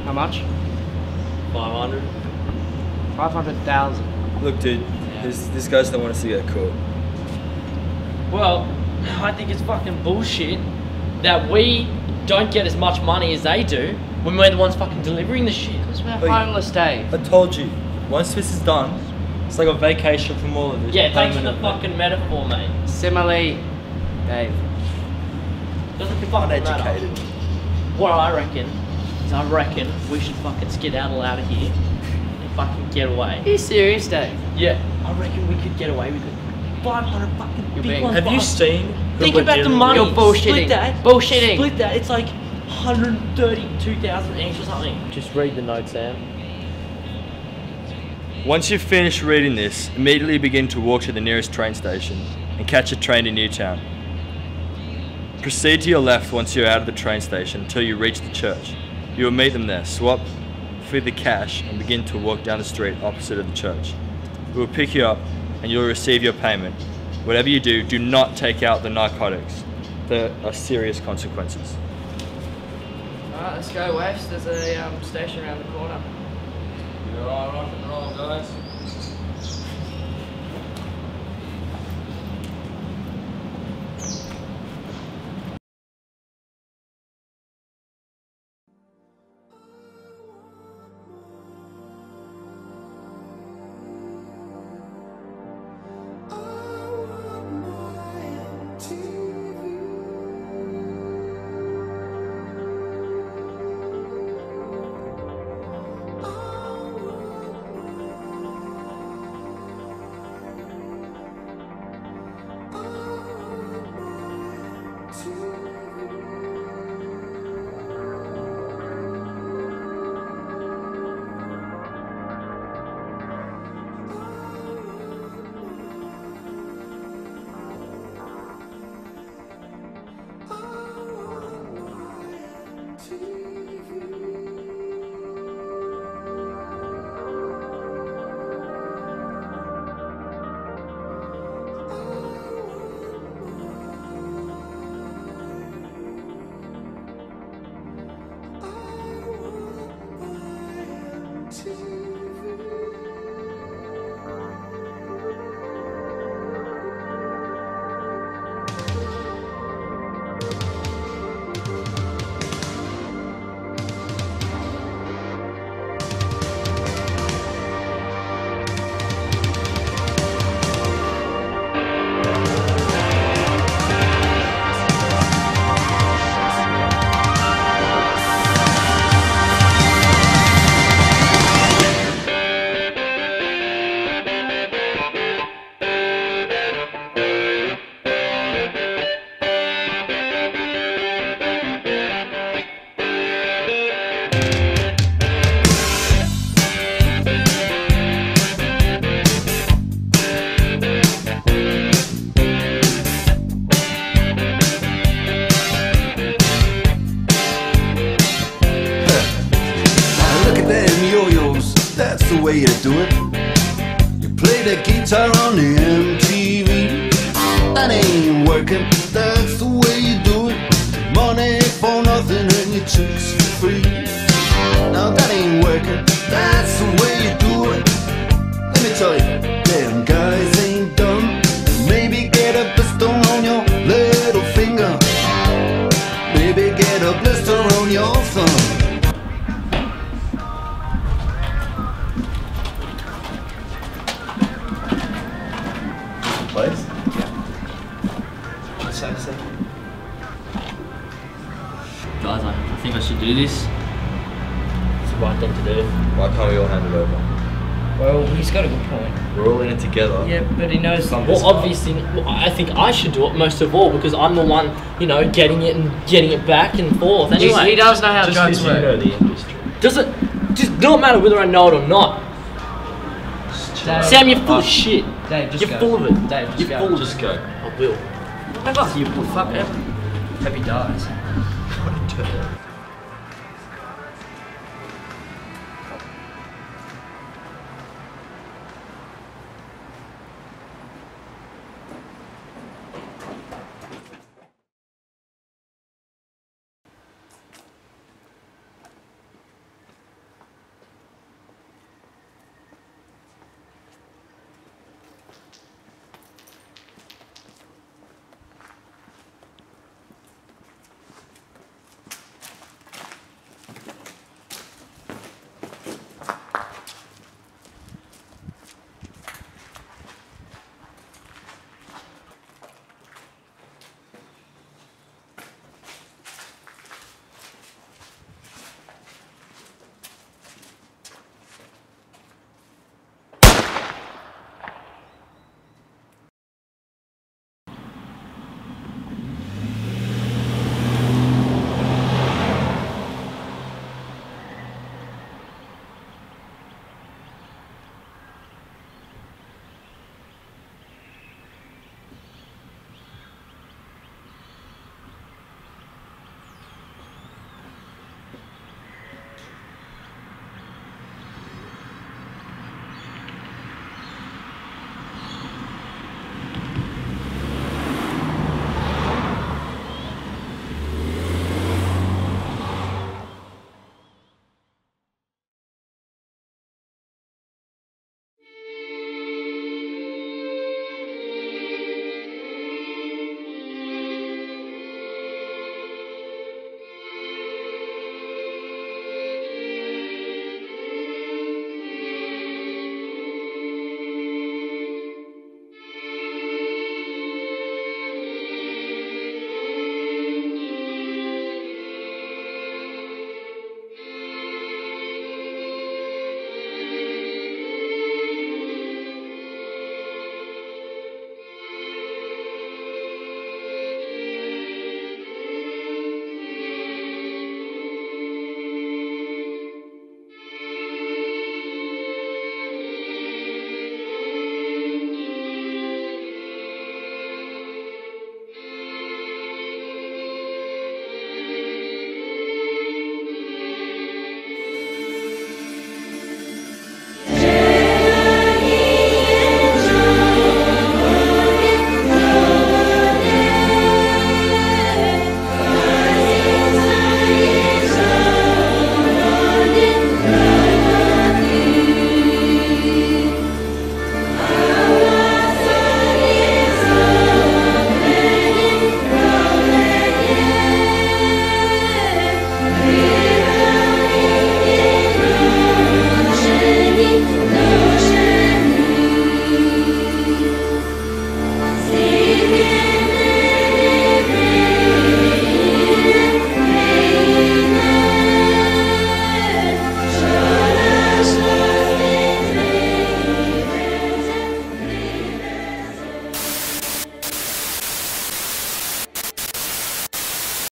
How much? 500. 500,000. Look, dude, this guys don't want us to get caught. Well, I think it's fucking bullshit that we don't get as much money as they do when we're the ones fucking delivering the shit. Because we're Wait. homeless, Dave. I told you, once this is done, it's like a vacation from all of this. Yeah, thanks for the permanently. fucking metaphor, mate. Simile, Dave. Doesn't fucking matter. Uneducated. What I reckon is we should fucking skedaddle out of here and fucking get away. Are you serious, Dave? Yeah, I reckon we could get away with it. 500 fucking You're big being- ones. Have you seen? who Think we're about the dealing money. with? You're bullshitting. Split that. Bullshitting. Split that. It's like 132,000 each or something. Just read the note, Sam. Once you've finished reading this, immediately begin to walk to the nearest train station and catch a train to Newtown. Proceed to your left once you're out of the train station until you reach the church. You will meet them there, swap for the cash and begin to walk down the street opposite of the church. We will pick you up and you'll receive your payment. Whatever you do, do not take out the narcotics. There are serious consequences. Alright, let's go, Waifs. There's a station around the corner. You're all rock and roll, guys. That's the way you do it. You play the guitar on the MTV. That ain't working. That's the way you do it. Money for nothing and your chicks for free. Now that ain't working. That's the way you do it. Let me tell you, damn guys ain't dumb. Maybe get a blister on your little finger. Maybe get a blister on your thumb. Place? Yeah. So, Guys, I think I should do this. It's the right thing to do. Why can't we all hand it over? well, he's got a good point. We're all in it together. Yeah, but he knows. Well, obviously, I think I should do it most of all because I'm the one, you know, getting it and getting it back and forth. Anyway, He does know how Just drugs because you know work. the industry. does it just not matter whether I know it or not? Dave, Sam, you're full of shit. Dave, just You're go. full of it. Dave, just You're go. full of Just it. go. I will. Never. You fuck him. Hope he dies. What a turd.